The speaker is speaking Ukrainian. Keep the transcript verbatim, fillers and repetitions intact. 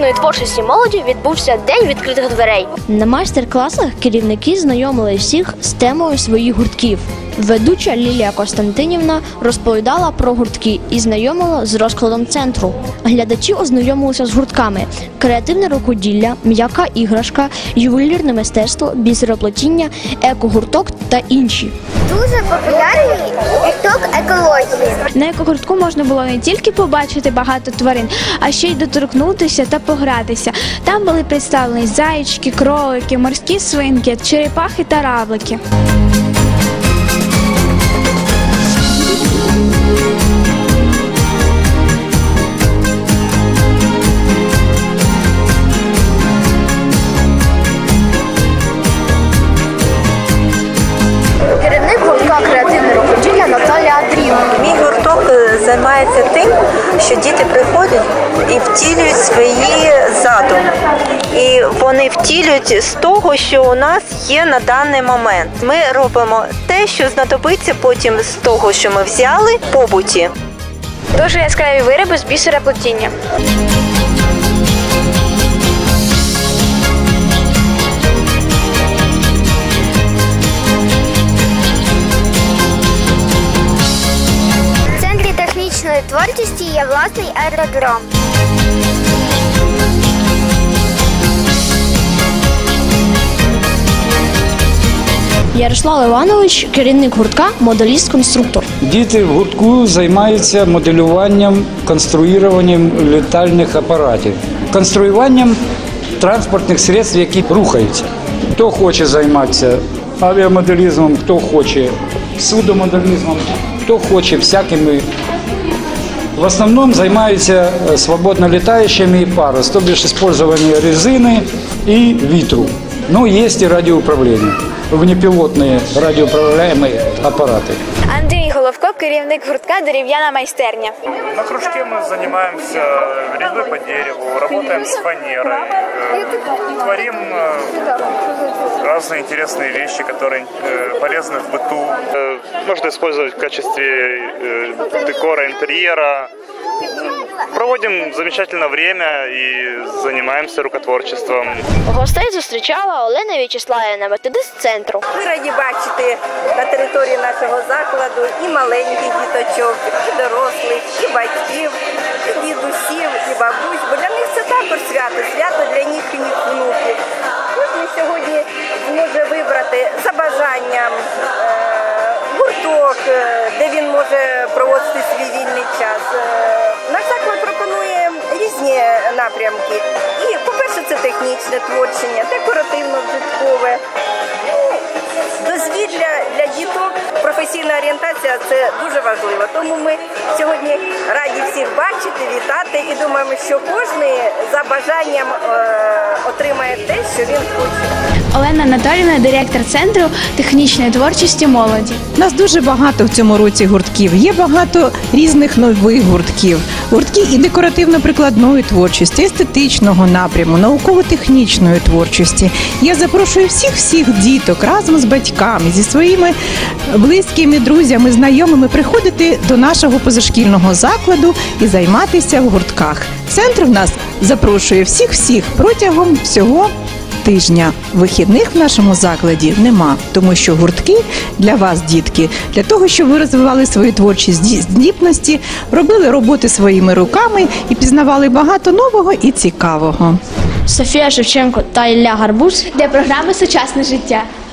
технічної творчості молоді відбувся День відкритих дверей. На майстер-класах керівники знайомили всіх з темою своїх гуртків. Ведуча Лілія Костянтинівна розповідала про гуртки і знайомила з розкладом центру. Глядачі ознайомилися з гуртками – креативне рукоділля, м'яка іграшка, ювелірне мистецтво, бісероплетіння, екогурток та інші. Дуже популярний гурток екології. На екогуртку можна було не тільки побачити багато тварин, а ще й доторкнутися та погратися. Там були представлені заєчки, кролики, морські свинки, черепахи та равлики. Керівник гуртка «Креативне рукоділля» Наталія Андріївна. Мій гурток займається тим, що діти приходять і втілюють свої задуми. І вони втілюють з того, що у нас є на даний момент. Ми робимо те, що знадобиться потім з того, що ми взяли в побуті. Дуже яскраві вироби з бісероплетіння. В центрі технічної творчості є власний аеродром. Ярослав Іванович – керівник гуртка, моделіст-конструктор. Діти в гуртку займаються моделюванням, конструюванням літальних апаратів, конструюванням транспортних средств, які рухаються. Хто хоче займатися авіамоделізмом, хто хоче судомоделізмом, хто хоче всякими. В основному займаються свободно літаючими парус, тобто використання резини і вітру. Ну, є і радіоуправління, внепілотні радіоуправляємі апарати. Андрій Головко – керівник гуртка «Дерев'яна майстерня». На кружке мы занимаемся резьбой по дереву, работаем с фанерой, творим разные интересные вещи, которые полезны в быту. Можно использовать в качестве декора интерьера. Проводим замечательное время и занимаемся рукотворчеством. Гостей зустрічала Олена В'ячеславівна, методист центру. Ми раді бачити на території нашого закладу і маленьких діточок, і дорослих, і батьків, і дідусів, і бабусь, бо для них це також свято, свято для них і їх внуків. Кожен сьогодні зможе вибрати за бажанням е, гурток, де він може проводити свій вільний час. Наш заклад пропонує різні напрямки. І, по-перше, це технічне творчення, декоративно-вжиткове. Дозвілля для діток, професійна орієнтація – це дуже важливо. Тому ми сьогодні раді всіх бачити, вітати і думаємо, що кожен за бажанням е, отримає те, що він хоче. Олена Анатоліївна – директор центру технічної творчості молоді. Нас дуже багато в цьому році гуртків. Є багато різних нових гуртків. Гуртки і декоративно-прикладної творчості, естетичного напряму, науково-технічної творчості. Я запрошую всіх-всіх діток разом з батьками, зі своїми близькими, друзями, знайомими приходити до нашого позашкільного закладу і займатися в гуртках. Центр в нас запрошує всіх-всіх протягом всього тижня. Вихідних в нашому закладі нема, тому що гуртки для вас, дітки, для того, щоб ви розвивали свої творчі здібності, робили роботи своїми руками і пізнавали багато нового і цікавого. Софія Шевченко та Ілля Гарбуз Для програми «Сучасне життя».